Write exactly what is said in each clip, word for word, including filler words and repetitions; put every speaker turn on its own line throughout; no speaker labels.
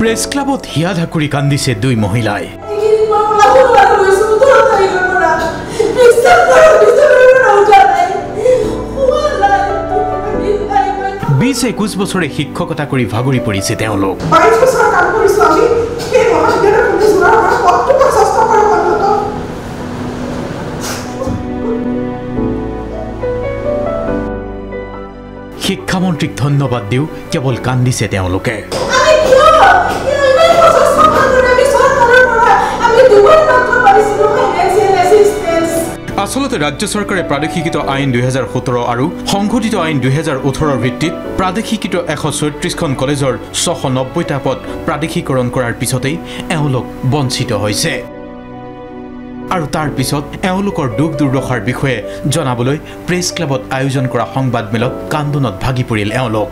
Press ক্লাবত হিয়া ধাকুৰি কান্দিছে দুই মহিলাই। বিশ একৈশ বছৰে শিক্ষকতা কৰি ভাগৰি পৰিছে তেওঁলোক। শিক্ষামন্ত্ৰীক ধন্যবাদ দিও কেৱল কান্দিছে তেওঁলোকে। আসলতে ৰাজ্য চৰকাৰে প্ৰাদেশিকৃত আইন দুই হাজাৰ সোতৰ আৰু সংশোধিত আইন দুই হাজাৰ ওঠৰৰ ভিত্তিত প্ৰাদেশিকৃত এশ ছয়ত্ৰিশখন কলেজৰ ছশ নব্বৈটা পদ প্ৰাদেশিকৰণ কৰাৰ পিছতেই এওঁলোক বঞ্চিত হৈছে। আৰু তাৰ পিছত এওঁলোকৰ দুখ দুৰ্দশাৰ বিষয়ে জনাবলৈ প্ৰেছ ক্লাবত আয়োজন কৰা সংবাদমেলত কান্দোনত ভাগি পৰিল এওঁলোক।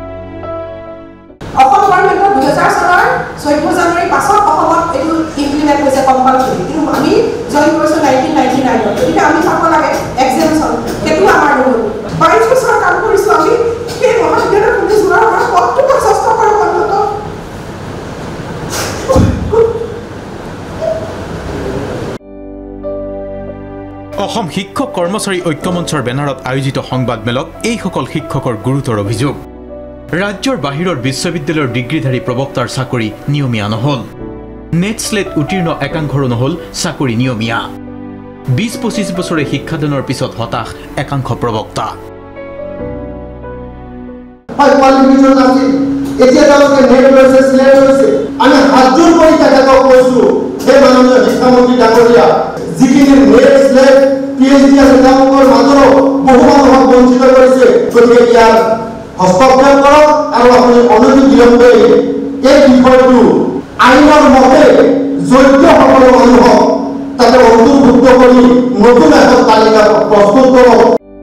অসম শিক্ষক কৰ্মচাৰী ঐক্যমঞ্চৰ বেনাৰত আয়োজিত সংবাদমেলত এইসকল শিক্ষকৰ গুৰুতৰ অভিযোগ। ৰাজ্যৰ বাহিৰৰ বিশ্ববিদ্যালয়ৰ ডিগ্ৰীধাৰী প্ৰবক্তাৰ চাকৰি নিয়মীয়া নহল। নেট স্লেট উত্তীৰ্ণ একাংশৰো নহল চাকৰি নিয়মীয়া। বিশ পঁচিছ বছৰে শিক্ষাদানৰ পিছত হতাশ একাংশ প্ৰবক্তা।
আমি হাজুৰ কৰি তেখেতক কৈছো সেই মাননীয় শিক্ষামন্ত্ৰী ডাঙৰীয়া যিখিনি নেট স্লেট পিএইচডি আছে তেওঁলোকৰ মাজৰো বহু মানুহক বঞ্চিত কৰিছে। গতিকে ইয়াৰ হস্তক্ষেপ কৰক আৰু আপুনি অনতি বিলম্বে এই বিষয়টো আইনৰ মতে যোগ্য সকলো মানুহক তাতে অন্তৰ্ভুক্ত কৰি নতুন এখন তালিকা প্ৰস্তুত কৰক।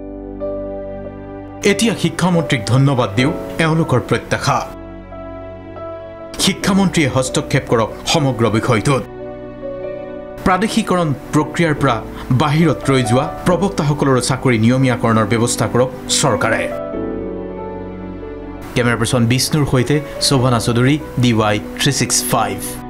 এতিয়া শিক্ষামন্ত্ৰীক ধন্যবাদ দিও এওঁলোকৰ প্ৰত্যাশা। শিক্ষামন্ত্ৰীয়ে হস্তক্ষেপ কৰক সমগ্ৰ বিষয়টোত। প্ৰাদেশিকৰণ প্ৰক্ৰিয়াৰ পৰা বাহিৰত ৰৈ যোৱা প্ৰবক্তাসকলৰ চাকৰি নিয়মীয়াকৰণৰ ব্যৱস্থা কৰক চৰকাৰে। কেমেৰা পাৰ্চন বিষ্ণুৰ সৈতে Shobhana Chowdhury D Y three six five.